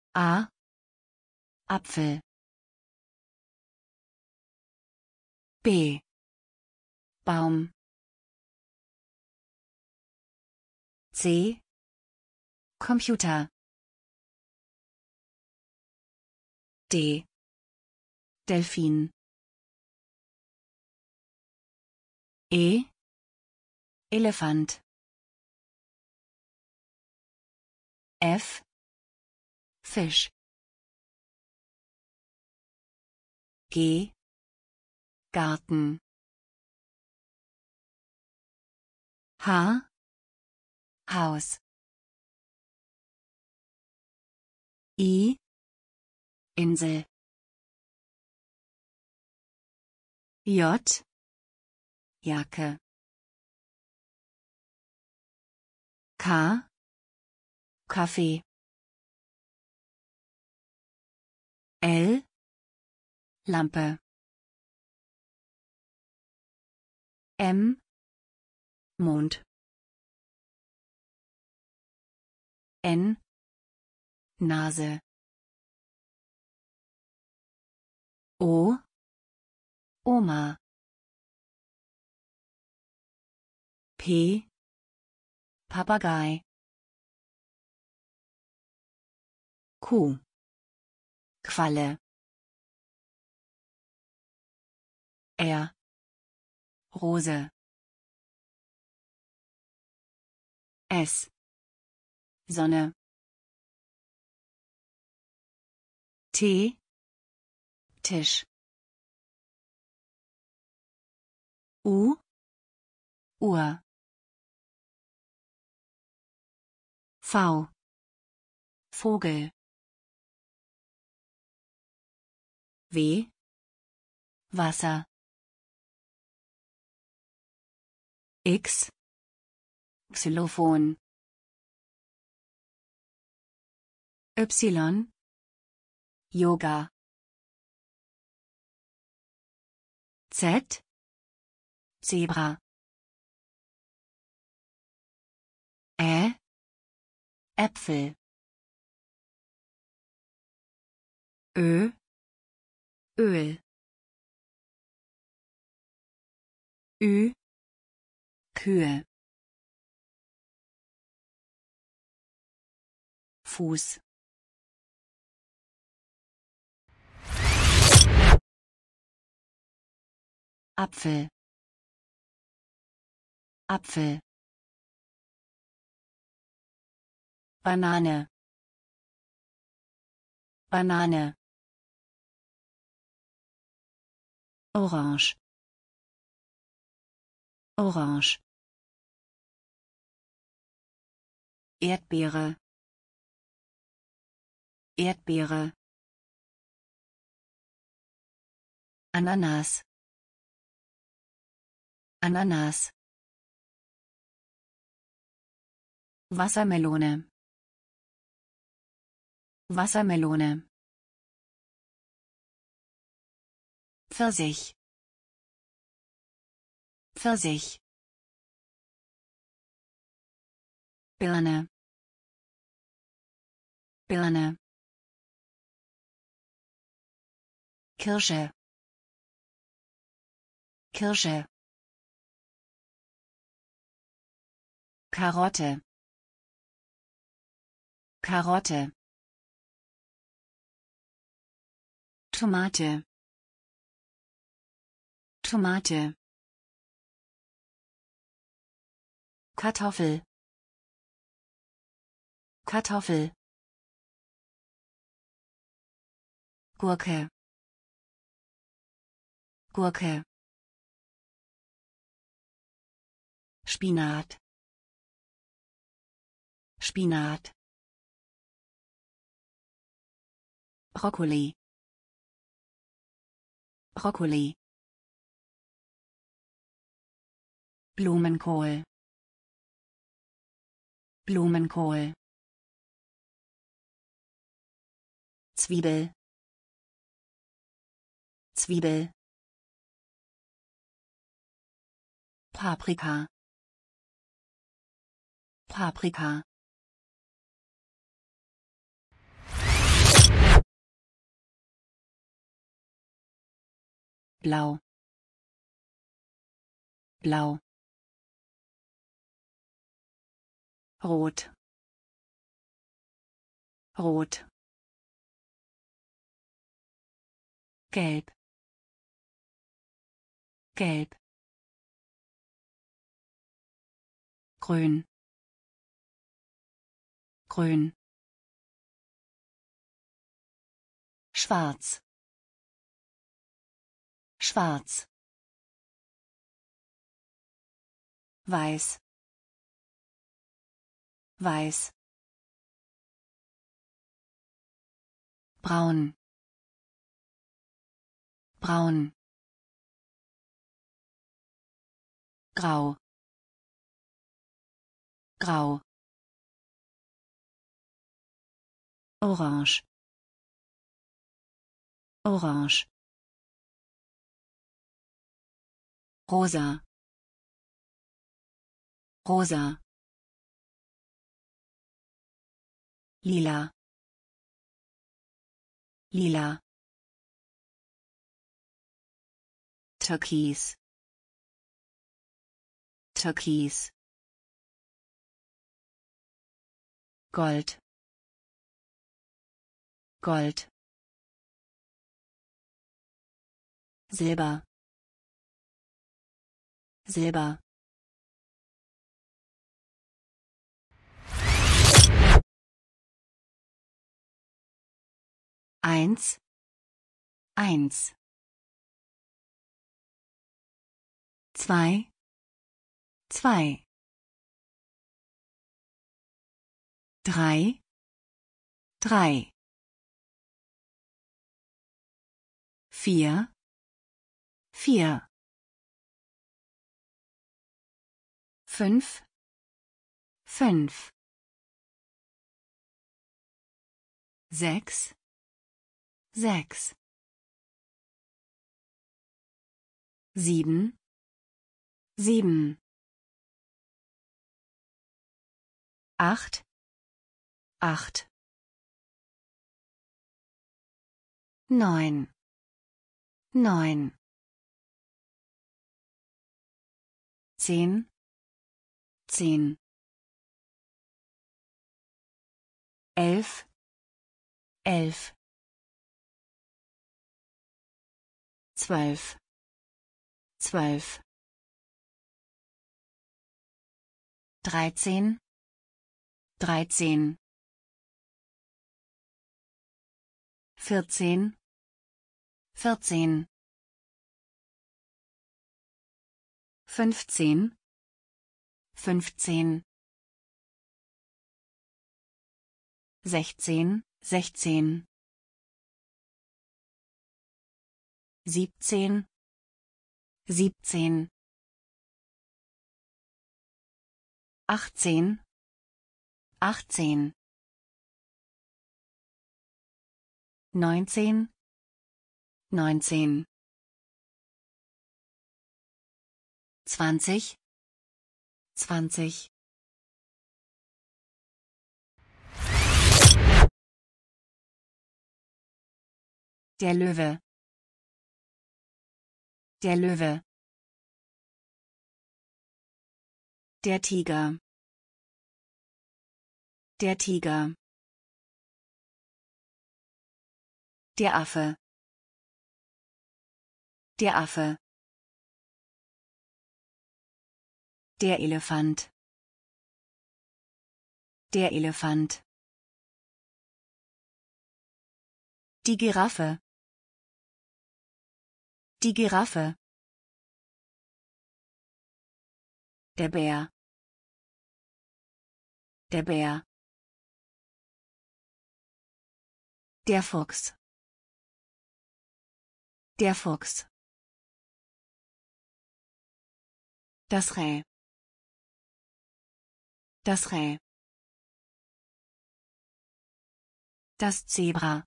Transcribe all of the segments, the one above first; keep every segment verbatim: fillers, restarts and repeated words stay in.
A. Apfel. B. Baum. C. Computer. D. Delfin. E. Elefant. F. Fisch. G. Garten. H. Haus. I. Insel. J. Jacke. K. Kaffee. L. Lampe. M. Mond. N. Nase. O. Oma. P. Papagei. Q. Qualle. R. Rose. S. Sonne. T. Tisch. U. Uhr. V. Vogel. W. Wasser. X. Xylophon. Y. Yoga. Z. Zebra. Ä. Äpfel. Ö. Öl. Ü. Kühe. Fuß. Apfel. Apfel. Banane. Banane. Orange. Orange. Erdbeere. Erdbeere. Ananas. Ananas. Wassermelone. Wassermelone. Pfirsich. Pfirsich. Birne. Birne. Kirsche. Kirsche. Karotte. Karotte. Tomate. Tomate. Kartoffel. Kartoffel. Gurke. Gurke. Spinat. Spinat. Brokkoli. Brokkoli. Blumenkohl. Blumenkohl. Zwiebel. Zwiebel. Paprika. Paprika. Blau. Blau. Rot. Rot. Gelb. Gelb. Grün. Grün. Schwarz. Schwarz. Weiß. Weiß. Braun. Braun. Grau. Grau. Orange. Orange. Rosa. Rosa. Lila. Lila. Türkis. Türkis. Gold. Gold. Silber. Silber. Eins. Eins. Zwei. Zwei. Drei. Drei. Vier. Vier. Fünf. Fünf. Sechs. Sechs. Sieben. Sieben. Acht. Acht. Neun. Neun. Zehn. Zehn. Elf. Elf. Zwölf. Zwölf. Dreizehn. Dreizehn. Vierzehn. Vierzehn. Fünfzehn. Fünfzehn. Sechzehn. Sechzehn. Siebzehn. Siebzehn. Achtzehn. Achtzehn. Neunzehn. Neunzehn. Zwanzig. Zwanzig. Der Löwe. Der Löwe. Der Tiger. Der Tiger. Der Affe. Der Affe. Der Elefant. Der Elefant. Die Giraffe. Die Giraffe. Der Bär. Der Bär. Der Fuchs. Der Fuchs. Das Reh. Das Reh. Das Zebra.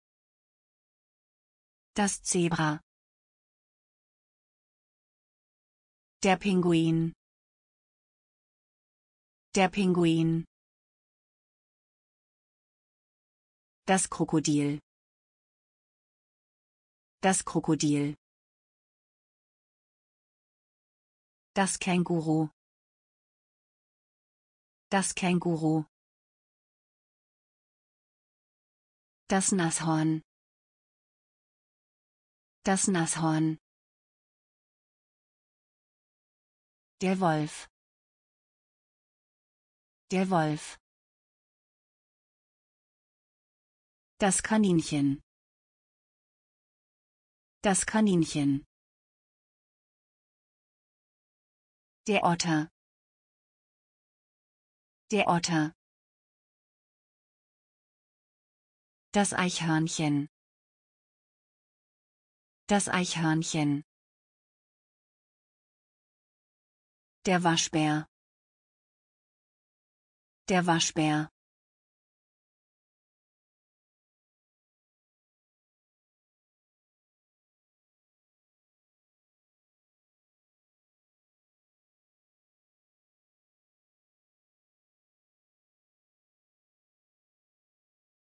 Das Zebra. Der Pinguin. Der Pinguin. Das Krokodil. Das Krokodil. Das Känguru. Das Känguru. Das Nashorn. Das Nashorn. Der Wolf. Der Wolf. Das Kaninchen. Das Kaninchen. Der Otter. Der Otter. Das Eichhörnchen. Das Eichhörnchen. Der Waschbär. Der Waschbär.